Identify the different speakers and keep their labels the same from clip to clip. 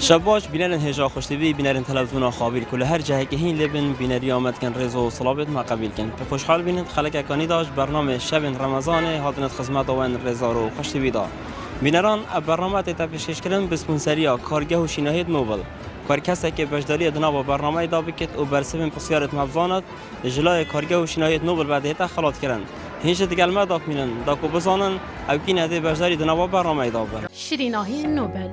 Speaker 1: شباش بینرن هجا خوشتبی بینرن تلویزیون خوابیل کل هر جایی که هین لبن بینری آمد کن رضا و صلابت ما قبیل کن به خوشحال بینند خلق اکانی داشت برنامه شب رمضان هاتنت خدمت آن رضا رو خوشتبی دا بینران برنامه تا پیشکش کردن به اسپانسریا کارگاه و شیناهید نوبل کار کسی که بجداری دنا با برنامه دا بکت و برسبن پسیارت مبزانت جلای کارگاه و شیناهید نوبل بعد هتا خلاص کردن هیچ دیگر ما داک مینن داکو بزانن او کی نده بجداری دنا با برنامه دا بر
Speaker 2: شیناهید نوبل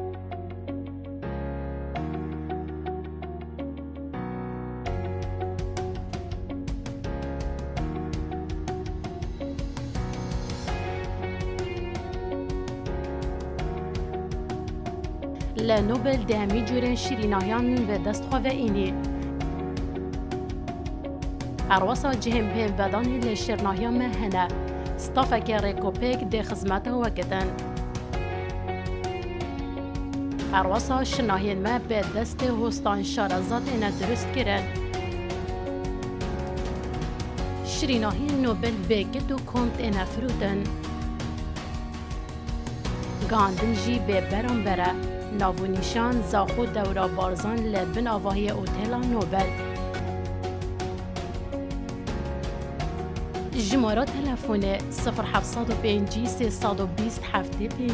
Speaker 2: لنوبل دهمی جورن شیریناهیان به دست خواه اینی ارواسا جهم پیم بدانی لشیرناهیان مهنه ستافک ریکوپیک ده خدمت وکتن ارواسا شناهین ما به دست هستان شارزات اینا درست کرن شیریناهی نوبل بگد و کمت اینا فروتن گاندن جی به برام بره ناو نیشان زاخو دورا بارزان لبن آواهی اوتیلا نوبل جمارا تلفون 0705 320 75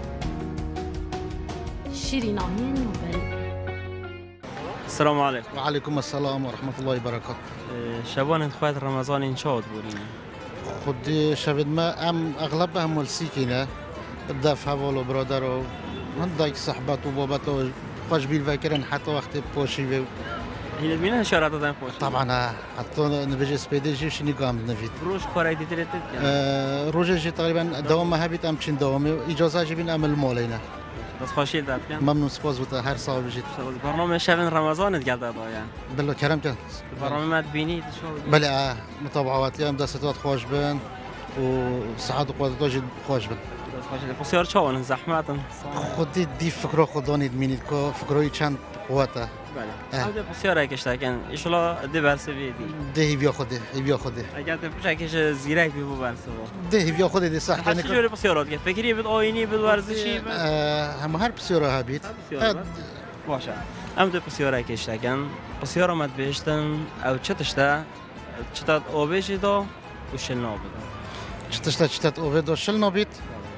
Speaker 2: شیریناهی نوبل.
Speaker 1: السلام عليكم.
Speaker 3: وعليكم السلام ورحمة الله وبركاته.
Speaker 1: شبان انتخابات رمضان إن شاء الله بورين.
Speaker 3: خدي شباب ما أغلبها ملسيكينا الدفع والو برادر من دايك صحبات وبابات خوش بالفكرن حتى وقت بوشي
Speaker 1: هي المينا شارات دام خوش.
Speaker 3: طبعا حتى نبجي سبيدي جي شني قام نفيد.
Speaker 1: روش كوراي دي تريت.
Speaker 3: روج جي تقريبا دوام هبيت أمشين دوامي إجازة جيبين أمل مالينا.
Speaker 1: بس خوشيل داد كان.
Speaker 3: ممنون سپاس بوده هر سال بجید.
Speaker 1: برنامه شب رمضان تقعد دايان.
Speaker 3: بله کرم کن.
Speaker 1: برنامه ما تبینید شو.
Speaker 3: بله متابعات هم دستات خوش بن و سعادت قوت جد خوش بن.
Speaker 1: بسیار چاون زحمت.
Speaker 3: خودی دی فکر خودانی دمینید که فکرای چند قوته.
Speaker 1: بله. هذا بسیار کشته کن. ایشالا دی برسه بیدی.
Speaker 3: دی بیا خوده. بیا خوده.
Speaker 1: اگر تو پشکش زیرک بی برسه با.
Speaker 3: دی بیا خوده دی سخت
Speaker 1: کنی. چه جوری بسیارات که فکری بود آینی بود ورزشی بود.
Speaker 3: هم هر بسیاره هبید.
Speaker 1: باشه. ام دو بسیاره کشته کن. بسیار آمد بیشتن او چتشته چتات آبیشی دا و شل نابید.
Speaker 3: چتات آبید و شل نابید.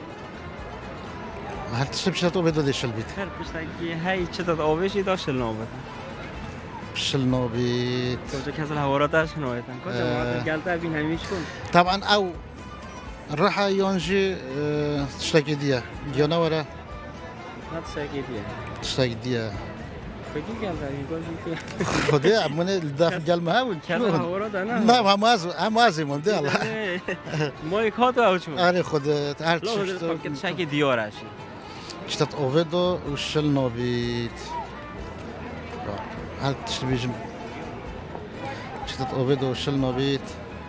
Speaker 3: هل تشرب شتات آبید و دیشل بید.
Speaker 1: خیر پشتگی هی چتات آبیشی دا شل نابید.
Speaker 3: شل نابید.
Speaker 1: تو کسی هواراتش نویتن. کجا ما گلتا بین همیش کن.
Speaker 3: طبعا او راح يونجي تشتاقي ديا جانا ورا
Speaker 1: ما تشتاقي ديا
Speaker 3: تشتاقي ديا
Speaker 1: بقي قال لي
Speaker 3: خدي من الدافع قال ما هو
Speaker 1: كذا ورد انا
Speaker 3: لا هم ازي من ده الله
Speaker 1: ما يكاتو او شو
Speaker 3: انا خد تعرف
Speaker 1: تشتاقي ديار شي
Speaker 3: اشتت اوفيدو وشل نوبيت هل تشتبيجن اشتت اوفيدو وشل نوبيت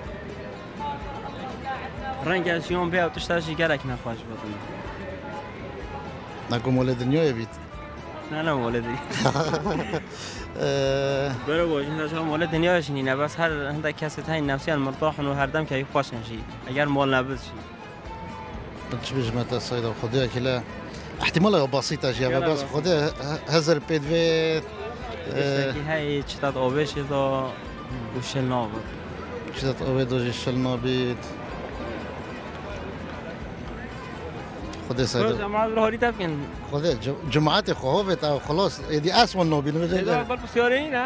Speaker 1: رنگش یون بیا تشتاجی گرک نخواهش بدونی
Speaker 3: نگو مولد دنیا بید
Speaker 1: نه مولدی برو باید این داشتم مولد دنیا شنی نه بس هر هنده کسی تاین نفسی مرتاح و هر دم که خوش نشی اگر مال نبود شی
Speaker 3: چه بجمعت الصيدة خديها كلا احتمالها بسيطة جيا بس خديها هزر بيدفيت
Speaker 1: هاي چتات آبش دا وشل نابود
Speaker 3: چتات آبش دا شل نابید خدا سعید.
Speaker 1: جماعت روحانی تفکن.
Speaker 3: خدا جماعت خوابت او خلاص ایدی اسم نوبی نمیشه.
Speaker 1: نه بال بسیاری نه.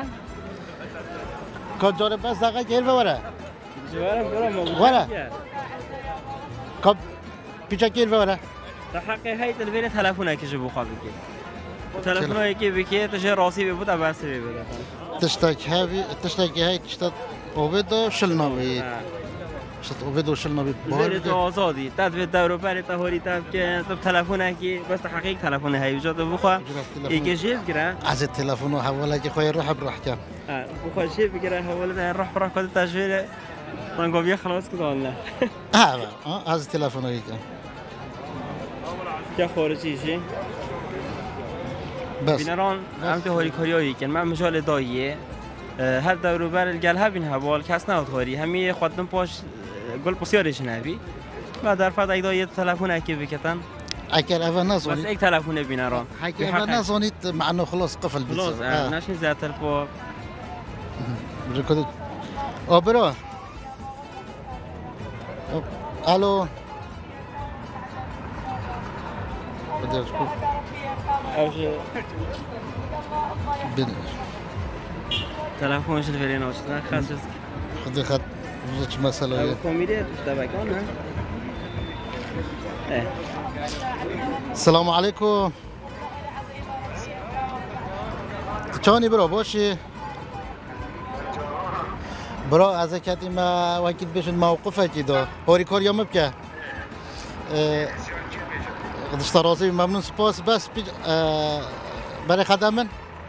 Speaker 3: کجا بس دقیقه گیر بوره.
Speaker 1: جوارم
Speaker 3: وره. کب پیچه گیر بوره.
Speaker 1: تحقیق های تلفن تلفونه که جبو خوابی که. تلفنایی که بکیه تشه راسی بود ابرسی بیبره. تشتاق های تشتاق اوبدو شل نوبی. شت اوبدو شل نوبی. بله آزادی. تدوی دورو پری تهوری تب که تب تلفونه کی بس تحقیق تلفونه هایی وجود بخوا. ایگه جیب گره.
Speaker 3: از تلفن و حواله که خوی روح بروح کم.
Speaker 1: بخوا جیب گره حواله ده روح بروح کد تجویر. رنگو بیا خلاص کدام نه.
Speaker 3: از تلفن هایی کم.
Speaker 1: که خارجی چی؟
Speaker 3: بس.
Speaker 1: بینران هم تهوری کاریایی کن من مجال داییه. هر دورو بر الجل هبین حوال کس نه تهوری همی خودم پاش گل بسیارش نبی و در فرد ایده یه تلفن اکی بکتن
Speaker 3: اكل انا
Speaker 1: بس
Speaker 3: نازوني
Speaker 1: ايك تلفون بيناران
Speaker 3: حكي انا نازوني معناه خلاص قفل
Speaker 1: خلاص
Speaker 3: بيصير
Speaker 1: ناشن زيادة البو
Speaker 3: ركضت برو الو بدي اشوف
Speaker 1: تلفون شو الفيرين وش خاص
Speaker 3: خذ خد بزش مسألة وياه.
Speaker 1: كوميديا تبعك انا ايه
Speaker 3: السلام عليكم چانی برو باشی برو از کتی ما وقتی بشن موقفه کی دا هوری کار یا مبکه قدش ترازی ممنون سپاس بس برای خدمن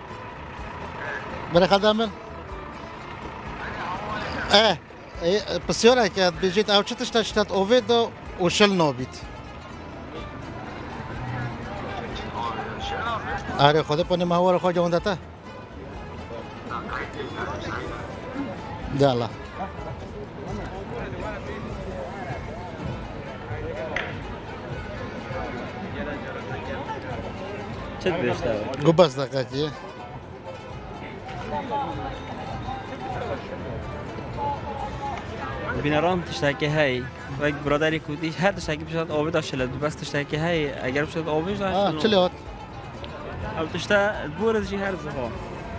Speaker 3: بسیاره که بجید او چتش تشتت اوید و شل نابید آره خدا پنی مهوار خواجه اونده تا دالا
Speaker 1: چت بیشتر
Speaker 3: گو بس دقیقی
Speaker 1: بینران تشتکی هی و برادری کودی هر تشتکی بشد آبی داشته بس تشتکی هی اگر بشد آبی داشته
Speaker 3: چلی هات
Speaker 1: او تشتا بورد جی هر زها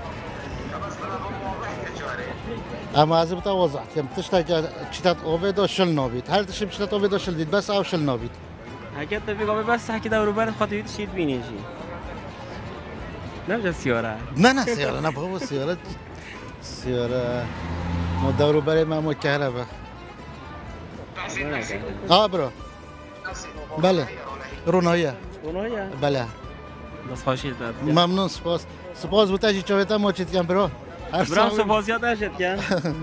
Speaker 3: اما از بتا وضح کم تشتکی چتت اوید و شل نابید هر تشتی چتت اوید و شل دید بس او شل نابید
Speaker 1: حکیت بگم بس حکی دورو برد خاطری تشید بینی جی نمیشه سیاره
Speaker 3: نه سیاره نه بابا سیاره ما دورو برای ما مکهربه برو بله رونایه بله
Speaker 1: بس خواهشید داد
Speaker 3: ممنون سپاس بوده چویتا ما چید کن برو
Speaker 1: برام سپاسیات داشت کن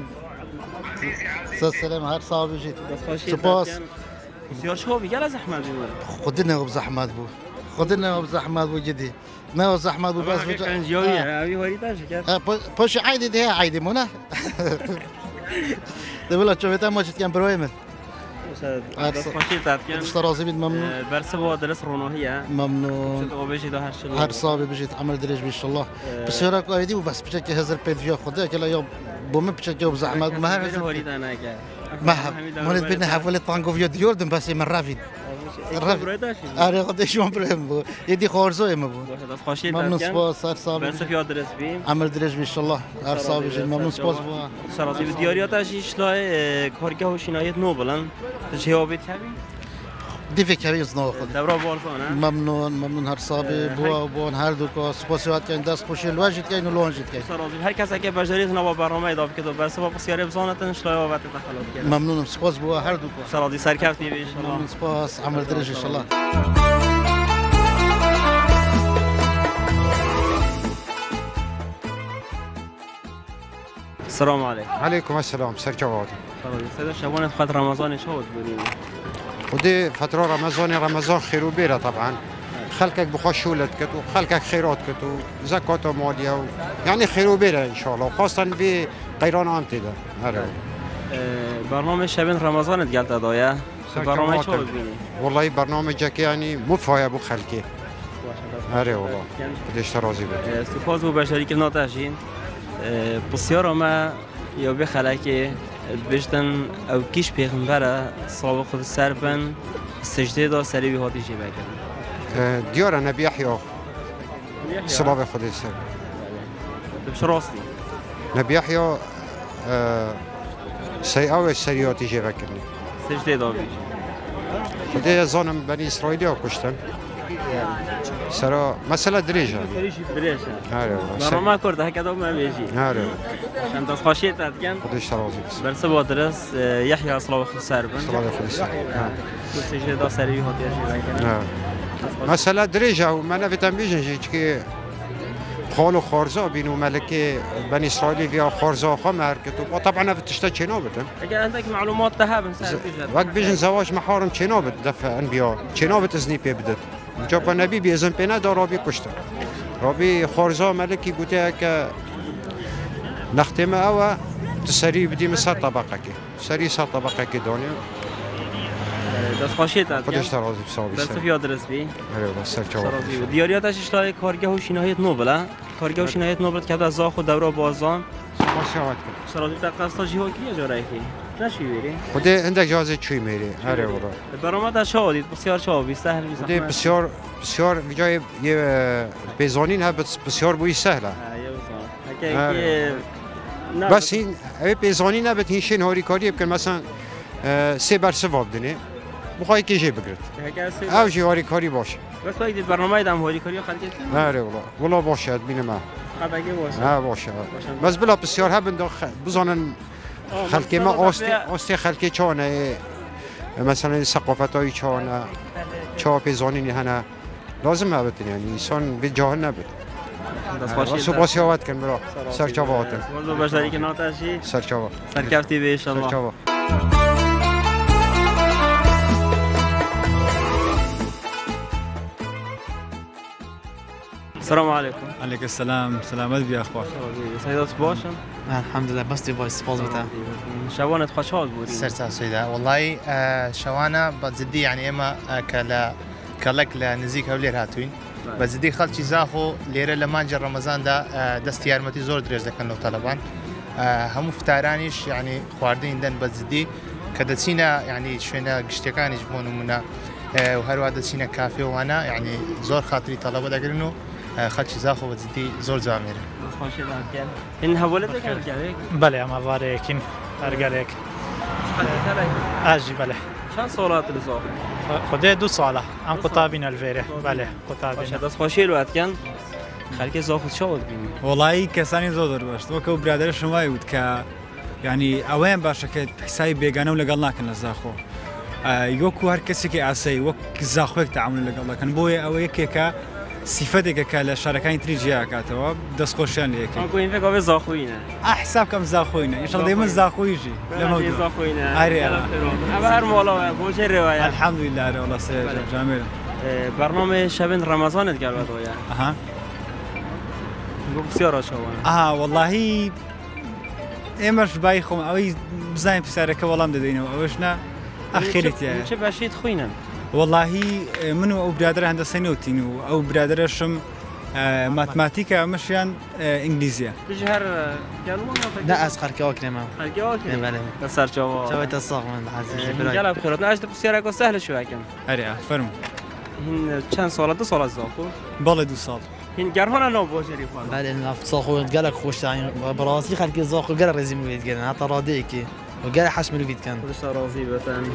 Speaker 3: سلام هر صاحب جید
Speaker 1: بس خواهشید
Speaker 3: سپاس
Speaker 1: بسیار شو بگل از احمد بیمار
Speaker 3: خودی نگو زحمت بو جدی نه زحمت بو بس
Speaker 1: کنجیویه اوی هاری داشت کن
Speaker 3: پاش عیدی ده عیدی مونه ده بلا چویتا ما چید کن بروی من
Speaker 1: بس خواهشید داد کن
Speaker 3: اشترازی بید ممنون
Speaker 1: برسه با درس رونوهیه
Speaker 3: ممنون
Speaker 1: او بجید هر شلو
Speaker 3: هر صاحب بجید عمل درش بیش الله بسیار کویدی و بس بچه که هزار پید ویا خوده که یا بوم بچه که زحمت مهر
Speaker 1: هاری دانه که
Speaker 3: مونت بین حوالی تانگو ویا دیوردم بس من رفید آره خودش من برم بود یدی خارزوی ما بود ممنون سپاس هر صاحب
Speaker 1: برسه فیا درس بیم
Speaker 3: عمل درش بیش الله هر صاحب بجید ممنون سپاس با
Speaker 1: سرازی دیاریات اشیش لای کارگاه و شنایت نو بلند تجهیابی کبی
Speaker 3: دیفه کبیز نو خود
Speaker 1: دبرا بارزانه
Speaker 3: ممنون هر صاحب بوا و بون هر دو کا سپاسیات کن دست خوشی لواجد کن و لونجد کن
Speaker 1: سرازی هر کسی که بجاریت نوا برنامه اضافه کرد برسه با بسیاری بزانتن شلای وقت تخلف کرد
Speaker 3: ممنونم سپاس بوا هر دو کا
Speaker 1: سرازی سرکفت می ان شاء
Speaker 3: ممنون سپاس عمل درش ان شاء الله
Speaker 1: السلام عليكم.
Speaker 4: عليكم السلام سرجواد.
Speaker 1: سيدنا شبان فقط رمضان شود بودیم.
Speaker 4: ودي فترة رمضان خير وبيرة طبعا. خلقك بخشولت كتو خلقك خيرات كتو زكاة مالية يعني خير وبيرة إن شاء الله وخاصة بقيران أنتدا. هلا.
Speaker 1: برنامج شبان رمضان تقلت دايا. برنامج شود بینی.
Speaker 4: والله برنامجك يعني مفايا بو خلقي. هلا والله. بديش ترازي بده.
Speaker 1: سپاس بو بشری که ناتشین. بسیار ما یا به خلاکی بجتن او کیش پیغمبره صلوات خود سربن سجده دا سری به هاتی جیبه کردن
Speaker 4: دیاره نبی احیا صلوات خود سر
Speaker 1: بش راستی
Speaker 4: نبی احیا سیعه سریاتی جیبه کردن
Speaker 1: سجده دا بیش
Speaker 4: خود زانم بنی اسرائیلی ها کشتن سرا مسئله دریجه
Speaker 1: آره برنامه کرده هکذا ما بیجی
Speaker 4: آره
Speaker 1: چند تا خواهشیت داد کن
Speaker 4: خودش ترازی
Speaker 1: برسه با درس یحیی صلوات خود سربن
Speaker 4: صلوات خود سربن
Speaker 1: سجده دا سری به هاتی جیبه کردن
Speaker 4: مسئله دریجه و من نفتم بیجن که خالو خارزا بینو ملکه بنی اسرائیلی ویا خارزا خمر کتو و طبعا نفتشتا چنا بدن
Speaker 1: اگر عندك معلومات تهاب انسان
Speaker 4: وقت بیجن زواج محارم چنا بد دفع انبیا چنا بد ازنی پی بدد جاب نبی بی ازن پی ندا رابی کشتا رابی خارزا ملکی گوته که نختمه او تسری بدیم 100 طبقه که سری 100 طبقه که دانیم
Speaker 1: دست خوشی داد
Speaker 4: خودش ترازی بسابی
Speaker 1: دست فیا درست بی
Speaker 4: آره والله سرچاوه
Speaker 1: دیاریاتش اشتای کارگاه و شینایت نو بله کارگاه و شینایت نو بلد که از زاخ و دوره بازان
Speaker 4: ماشاءالله
Speaker 1: سرازی تقصتا جیها کیه جاره کی نشی بری
Speaker 4: خود عندك جازه چی میری آره والله
Speaker 1: برآمد شادید بسیار شابی سهل بی
Speaker 4: خود بسیار بجای یه بیزانین ها بسیار بوی سهله بس این بیزانی نبود هیچ هاری کاری بکن مثلا 3 بر 3 وابدنه بخوای کیجی بگرد اوجی هاری کاری باشه
Speaker 1: بس وقتی برنامه دام هاری کاری خالص
Speaker 4: آره والله باشه ببینم
Speaker 1: خداگی باشه
Speaker 4: باشه بس بلا بسیار ها بزنن خلقی ما آستی خلقی چانه مثلا ثقافت های چانه چا بیزانی هنه لازم نبود یعنی انسان به جاهل نبود باسی آوت کن برا سرچاوه آتن
Speaker 1: والله باشداری که ناتشی
Speaker 4: سرچاوه
Speaker 1: سرکفتی به انشالله السلام عليكم.
Speaker 5: عليك السلام سلامت بيا اخوان.
Speaker 1: سعيدات باشن؟
Speaker 6: الحمد لله بس دي فويس بوزيتا.
Speaker 1: شوانت خوشحال بودی؟
Speaker 6: سرتا سيدا والله شوانا بزدي يعني اما كلك لنزيك هولير هاتوين بزدي خلشي زاخو ليره لمانجر رمضان دا دست يارمتي زور دريز دكن لو طلبان هم فتارانيش يعني خواردين دن بزدي كدسينا يعني شوينا قشتكانيش بونو منا وهروا دسينا كافي وانا يعني زور خاطري طلبه دقرنو خلشي زاخو بزدي زور زامير
Speaker 1: خوشی داد کن. این حواله دکن کرد؟
Speaker 7: بله اما وارکین ارگالک. آجی بله.
Speaker 1: چند سالات لزاف؟
Speaker 7: خودی 2 ساله. ام قطابین الویره. بله قطابین.
Speaker 1: دست خوشی لوات کن. خالق زاخود شود بینی.
Speaker 5: والله کسانی زودر باش. تو که برادر شما بود که یعنی اوین باشه که حسابی بیگانه و لگال نکن زاخو. یوکو هر کسی که عصای وک زاخوک تعامل لگال کن. بوی اوی که صفتك كالشركين تريجيا كاتوا دس خوشان ليك.
Speaker 1: أكو إنفك أبي زاخوينا.
Speaker 5: حساب كم زاخوينا إن شاء الله دايما زاخويجي.
Speaker 1: لما زاخوينا. أري. أبا هر مولا بوش الرواية.
Speaker 5: الحمد لله والله سير جميل.
Speaker 1: برنامج شبين رمضان تقال بدويا.
Speaker 5: أها.
Speaker 1: بسيارة شوانا.
Speaker 5: والله إمش بايخم أوي بزاين في سارك والله مدينه أوشنا أخيرت يعني.
Speaker 1: شو بشيت خوينا.
Speaker 5: والله منو أو برادر هندسة نوتينو أو برادر شم ماتماتيكا مشيان إنجليزية.
Speaker 1: تجهر قالوا
Speaker 6: لا أسخر كواكنا ما.
Speaker 1: كواكنا.
Speaker 6: بله.
Speaker 1: كسر جوا.
Speaker 6: شويت الصاغ من حاسس.
Speaker 1: قال بخير. ناش بسيارة سهلة شوية كم.
Speaker 5: أريا فرم.
Speaker 1: هن كان صالة 2 سال زاخو.
Speaker 5: بالله 2 سال.
Speaker 1: هن جرهنا نو بوجري فان.
Speaker 6: بله نفط صاخو قالك خوش عين براسي خلك زاخو قال رزيم الفيد قال حتى راديكي وقال حشم الفيد كان.
Speaker 1: كل راضي بتن.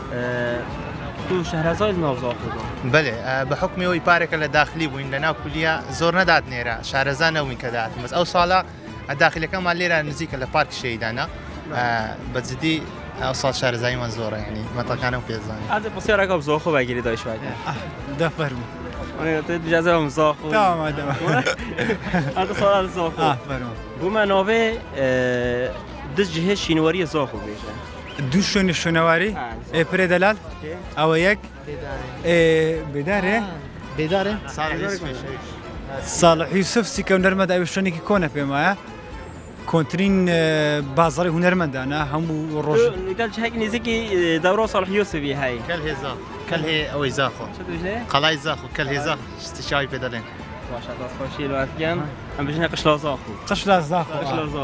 Speaker 1: تو شهرزاد نوزاخو.
Speaker 6: بله بحكم يوي بارك الداخلي وين لنا كلية زور نداد نيرا شهرزانة وين كدات بس أو صالة الداخلي كمان ليرا نزيك البارك شيدانا بزدي أوصل شهرزاي منزورة يعني ما كانوا في الزاني.
Speaker 1: هذا بصير أكاب زاخو بقولي دايش بعد.
Speaker 5: ده فرمو.
Speaker 1: أنا تد جزء من زاخو.
Speaker 5: تمام.
Speaker 1: هذا صار زاخو.
Speaker 5: فرمو.
Speaker 1: بما نوفي دز جهة شينواري زاخو بيشه.
Speaker 5: دوشون شنواری پردلال او یک بداره صالح یوسف سیکم نرمد ایشونی که کنه پیمایا کنترین بازاری هنرمند انا هم روز
Speaker 1: قال شيء نزكي دوره صالح يوسفي هاي
Speaker 6: كل هي او زاخو قلاي زاخو كل هي زاخو استشاي بدلين
Speaker 1: ما شاء الله خوشي الوقت كان عم بيجينا قشلا زاخو
Speaker 5: قشلا زاخو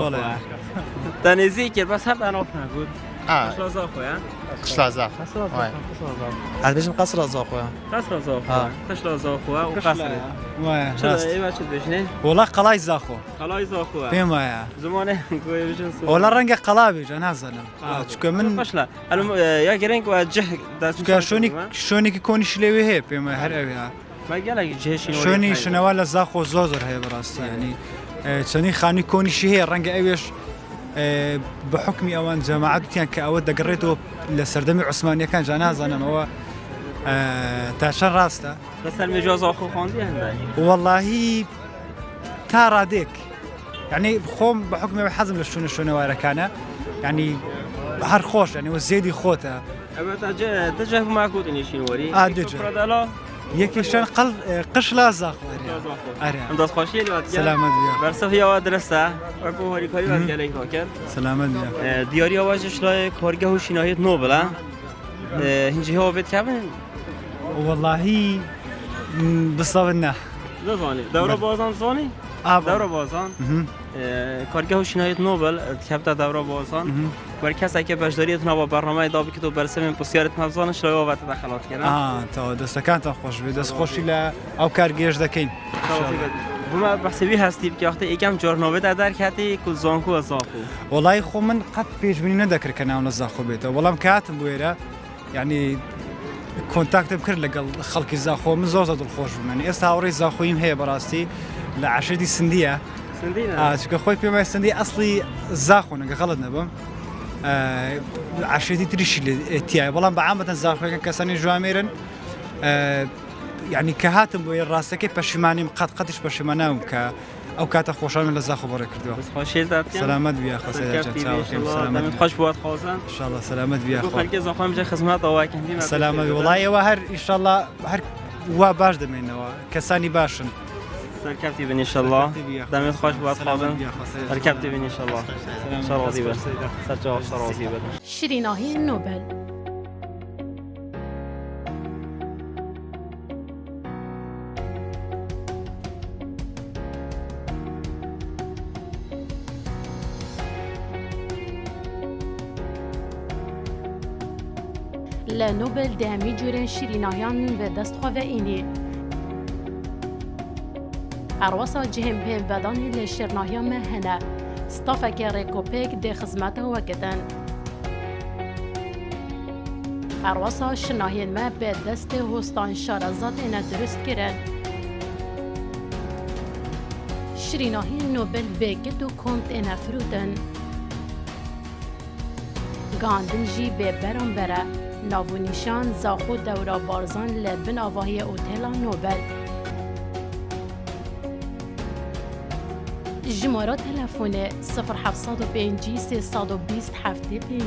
Speaker 1: تنزيك بس هذا انا نقول قشلا زاخو يا
Speaker 6: قشلا زاخو هذا بيجي قصر زاخو
Speaker 1: قصر زاخو قشلا زاخو وقصر شو ايش بيجني
Speaker 5: والله قلاي زاخو فيما
Speaker 1: زمانه كوي بيجن
Speaker 5: والله رنق قلابي انا زلم شكو من
Speaker 1: قشلا يا جرينك وجه
Speaker 5: شوني كوني شلوي هي فيما هر
Speaker 1: ما قالك جهشي
Speaker 5: شوني شنوال زاخو زوزر هي براس يعني شني خاني كوني شي هي رنق ايش بحكم اوان جماعتي كاود قريته لسردمي عثمانيه كان جنازه انا هو تاشر راسته
Speaker 1: بس المجوز اخو خوندي هنداي
Speaker 5: والله تاراديك يعني بخوم بحكم حزم للشنوار كان يعني هر خوش يعني والزيدي خوته
Speaker 1: تجه معكود اني شنوري
Speaker 5: دجه يكيشان قشلا زاخو
Speaker 1: اري انداز خوشي الوقت
Speaker 5: سلامت بيا
Speaker 1: برسفيا ودرسته اكو هوري كاري وقت عليك وكر
Speaker 5: سلامت بيا
Speaker 1: دياري اواجش لا كارگاه و شناهيت نو بلا هنجی ها بید کبن
Speaker 5: والله بصابنا
Speaker 1: زانی دوره بازان زانی دوره بازان کارگاه شنایت نوبل کبتا دوره بازان بر کسی که بشداریت نوا برنامه دابی که تو برسم پسیارت مبزان شلای وقت دخلات کردن
Speaker 5: تا دستکان تا خوش بید دست خوشی ل او کارگیش دکین
Speaker 1: بما بحثی هستی که وقتی یکم جورناوی در کردی کل زانکو از زاخو
Speaker 5: والله خو من قد پیش بینی ندکر کنه اون زاخو بیت والله کاتم بویره یعنی كونتاكت بكر لقى خلق الزاخو من زوز هذا الخوش يعني استاوري زاخويم هي براستي لعشرة دي سندية شكل خوي بما سندية أصلي زاخو نقى غلط نبم عشرة دي تريش تياي والله بعامة زاخو كان كساني جواميرن يعني كهاتم بوي راسك بشماني قدش بشمانه او كات خوشان من زاخو برك كردوا
Speaker 1: بس خوشیل داد
Speaker 5: سلامت بیا خو
Speaker 1: سلامت خوش بود خوزن
Speaker 5: ان شاء الله سلامت بیا خو
Speaker 1: خلک زاخو میشه خدمت او کندی
Speaker 5: سلامت والله وهر ان شاء الله هر وا باش دمینوا کسانی باشن
Speaker 1: سرکبتی بن ان شاء الله دمت خوش بود خوزن سرکبتی بن ان شاء الله ان شاء الله دیبه سرجا سرازی بد
Speaker 2: شیریناهی نوبل لنوبل دهمی جورن شیریناهیان به دست خواه اینی ارواسا جهم پیم بدانی لشیرناهیان مهنه ستافک ریکوپیک ده خدمت وکتن ارواسا شناهین ما به دست هستان شارزات اینا درست کرن شیریناهی نوبل بگد و کمت اینا فروتن گاندن جی به برام بره ناونیشان زاخو دورا بارزان لبن آواهی اوتیلا نوبل جمارا تلفون 0705 320 75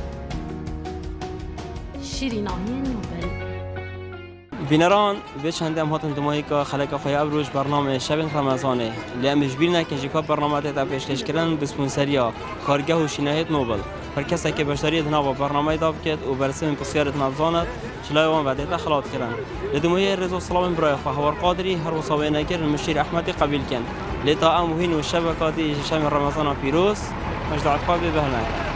Speaker 2: شیریناهی نوبل
Speaker 1: بینران به چند هم هاتن دمایی که خلق خواه ابروش برنامه شب رمضانه لیمش بیر نکنجی که برنامه تا پیشکش کردن بسپونسریا کارگاه و شینایت نوبل پر کسی که بشتری دنا با برنامه داب کرد و برسم پسیارت مبزانت چلای وان وعده دخلات کردن لدموی رضا سلام برای خواه هوار قادری هر وصابه نگر المشیر احمدی قبیل کن لطاعه مهین و شبکاتی شب رمضان پیروز مجدعات خواه بهنک